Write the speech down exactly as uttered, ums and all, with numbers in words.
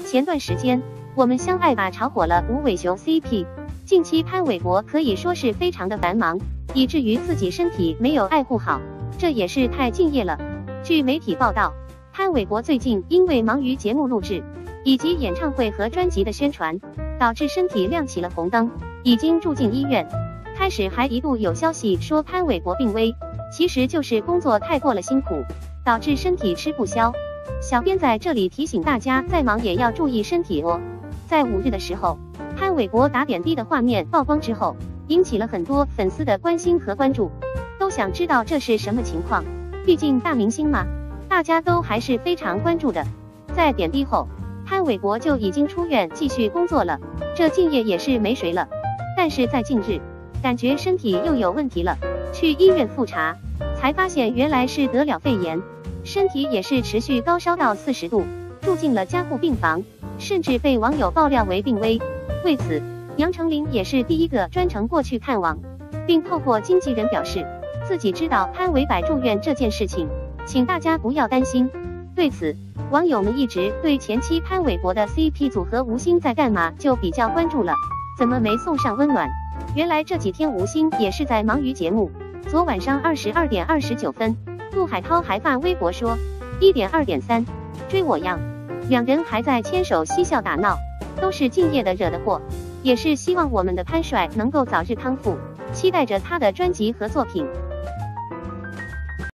前段时间，我们相爱吧炒火了吴伟雄 C P。近期潘玮柏可以说是非常的繁忙，以至于自己身体没有爱护好，这也是太敬业了。据媒体报道，潘玮柏最近因为忙于节目录制以及演唱会和专辑的宣传，导致身体亮起了红灯，已经住进医院。开始还一度有消息说潘玮柏病危，其实就是工作太过了辛苦，导致身体吃不消。小编在这里提醒大家，再忙也要注意身体哦。在五日的时候，潘玮柏打点滴的画面曝光之后，引起了很多粉丝的关心和关注，都想知道这是什么情况。毕竟大明星嘛，大家都还是非常关注的。在点滴后，潘玮柏就已经出院继续工作了，这敬业也是没谁了。但是在近日，感觉身体又有问题了，去医院复查，才发现原来是得了肺炎，身体也是持续高烧到四十度，住进了加护病房，甚至被网友爆料为病危。为此，杨丞琳也是第一个专程过去看望，并透过经纪人表示自己知道潘玮柏住院这件事情，请大家不要担心。对此，网友们一直对前妻潘玮柏的 C P 组合吴昕在干嘛就比较关注了，怎么没送上温暖？原来这几天吴昕也是在忙于节目。昨晚上二十二点二十九分，陆海涛还发微博说一点二点三追我样，两人还在牵手嬉笑打闹，都是敬业的惹的祸，也是希望我们的潘帅能够早日康复，期待着他的专辑和作品。